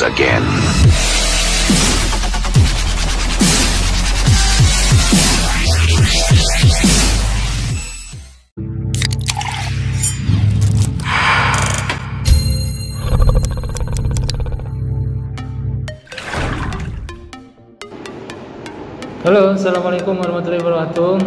again. Halo, assalamualaikum warahmatullahi wabarakatuh.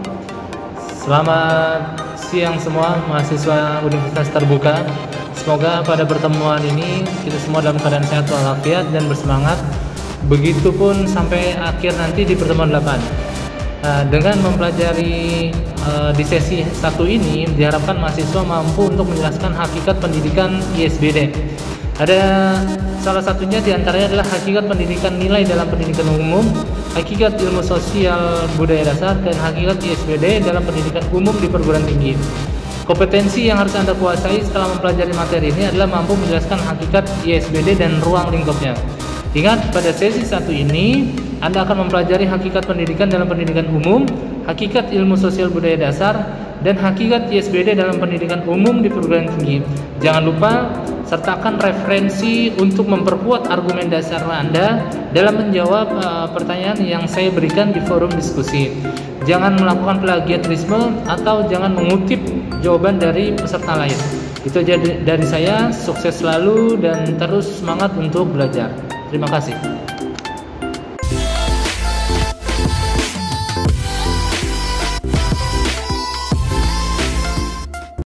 Selamat siang semua mahasiswa Universitas Terbuka. Semoga pada pertemuan ini kita semua dalam keadaan sehat walafiat dan bersemangat. Begitupun sampai akhir nanti di pertemuan 8. Dengan mempelajari di sesi 1 ini diharapkan mahasiswa mampu untuk menjelaskan hakikat pendidikan ISBD. Ada salah satunya diantaranya adalah hakikat pendidikan nilai dalam pendidikan umum, hakikat ilmu sosial budaya dasar, dan hakikat ISBD dalam pendidikan umum di perguruan tinggi. Kompetensi yang harus Anda kuasai setelah mempelajari materi ini adalah mampu menjelaskan hakikat ISBD dan ruang lingkupnya. Ingat, pada sesi 1 ini Anda akan mempelajari hakikat pendidikan dalam pendidikan umum, hakikat ilmu sosial budaya dasar, dan hakikat ISBD dalam pendidikan umum di perguruan tinggi. Jangan lupa sertakan referensi untuk memperkuat argumen dasar Anda dalam menjawab pertanyaan yang saya berikan di forum diskusi. Jangan melakukan plagiarisme atau jangan mengutip jawaban dari peserta lain. Itu aja dari saya, sukses selalu dan terus semangat untuk belajar. Terima kasih.